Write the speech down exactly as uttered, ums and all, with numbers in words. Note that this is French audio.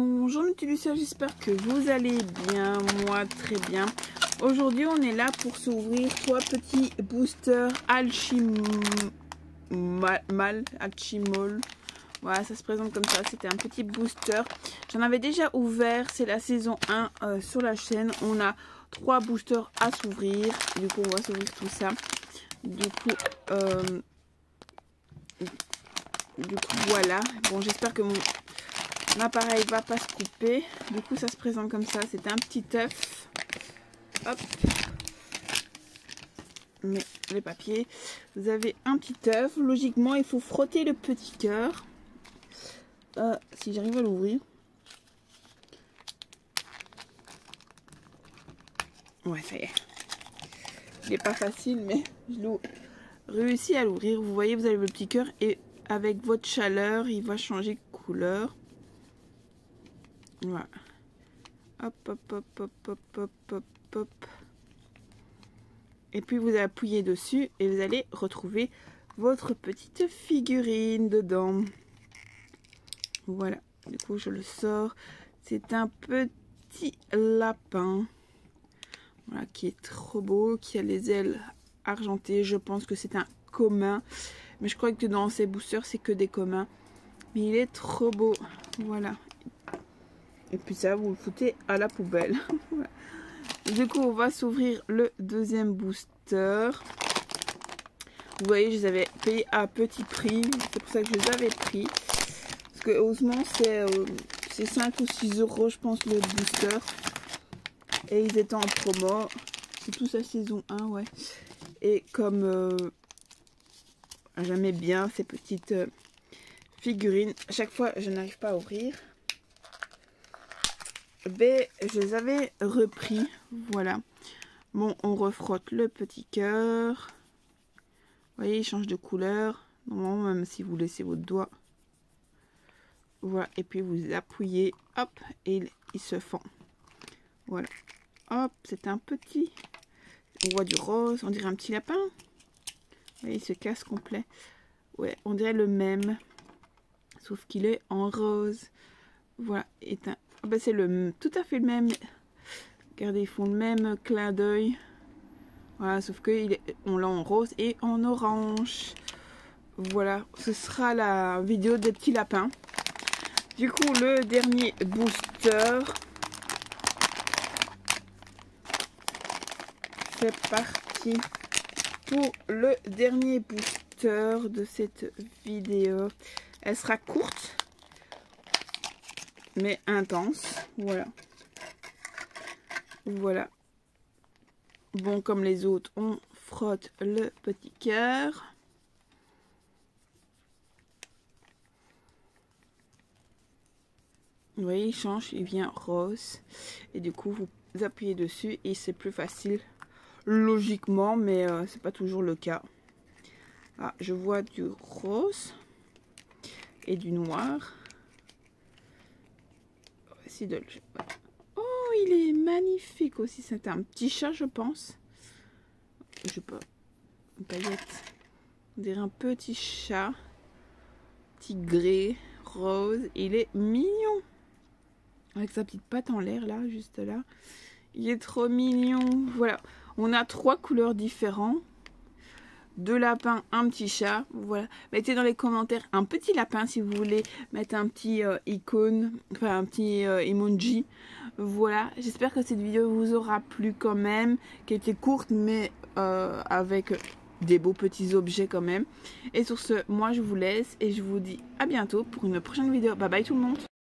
Bonjour Nutulucia, j'espère que vous allez bien, moi très bien. Aujourd'hui on est là pour s'ouvrir trois petits boosters Alchimol, Alchimol. Voilà, ça se présente comme ça, c'était un petit booster. J'en avais déjà ouvert, c'est la saison un euh, sur la chaîne. On a trois boosters à s'ouvrir, du coup on va s'ouvrir tout ça. Du coup, euh, du coup voilà, bon j'espère que mon l'appareil va pas se couper. Du coup ça se présente comme ça, c'est un petit œuf. Hop, mais les papiers, vous avez un petit œuf. Logiquement il faut frotter le petit cœur. Euh, si j'arrive à l'ouvrir. Ouais, ça y est. Il n'est pas facile, mais je l'ai réussi à l'ouvrir. Vous voyez, vous avez le petit cœur et avec votre chaleur, il va changer de couleur. Voilà. Hop, hop, hop, hop, hop, hop, hop, hop. Et puis vous appuyez dessus et vous allez retrouver votre petite figurine dedans. Voilà. Du coup, je le sors. C'est un petit lapin. Voilà, qui est trop beau, qui a les ailes argentées. Je pense que c'est un commun. Mais je crois que dans ces boosters, c'est que des communs. Mais il est trop beau. Voilà. Et puis ça, vous le foutez à la poubelle. Voilà. Du coup, on va s'ouvrir le deuxième booster. Vous voyez, je les avais payés à petit prix. C'est pour ça que je les avais pris. Parce que heureusement, c'est euh, cinq ou six euros, je pense, le booster. Et ils étaient en promo. C'est tout ça saison un, ouais. Et comme euh, j'aimais bien ces petites euh, figurines, à chaque fois, je n'arrive pas à ouvrir. Ben, je les avais repris. Voilà. Bon, on refrotte le petit cœur. Vous voyez, il change de couleur. Normalement, même si vous laissez votre doigt. Voilà. Et puis, vous appuyez. Hop. Et il, il se fend. Voilà. Hop. C'est un petit. On voit du rose. On dirait un petit lapin. Vous voyez, il se casse complet. Ouais, on dirait le même. Sauf qu'il est en rose. Voilà. Est un... Ah ben c'est le tout à fait le même. Regardez, ils font le même clin d'œil. Voilà, sauf que il est, on l'a en rose et en orange. Voilà, ce sera la vidéo des petits lapins. Du coup, le dernier booster. C'est parti pour le dernier booster de cette vidéo. Elle sera courte mais intense. Voilà. Voilà. Bon, comme les autres, on frotte le petit cœur. Vous voyez, il change, il vient rose. Et du coup, vous appuyez dessus et c'est plus facile. Logiquement, mais euh, c'est pas toujours le cas. Ah, je vois du rose et du noir. De... Oh, il est magnifique aussi. C'est un petit chat, je pense. Je sais pas. Une paillette. On dirait un petit chat. Tigré, rose. Il est mignon. Avec sa petite patte en l'air, là, juste là. Il est trop mignon. Voilà. On a trois couleurs différentes. Deux lapins, un petit chat. Voilà. Mettez dans les commentaires un petit lapin si vous voulez mettre un petit euh, icône, enfin un petit euh, emoji. Voilà. J'espère que cette vidéo vous aura plu quand même, qui était courte mais euh, avec des beaux petits objets quand même. Et sur ce, moi je vous laisse et je vous dis à bientôt pour une prochaine vidéo. Bye bye tout le monde.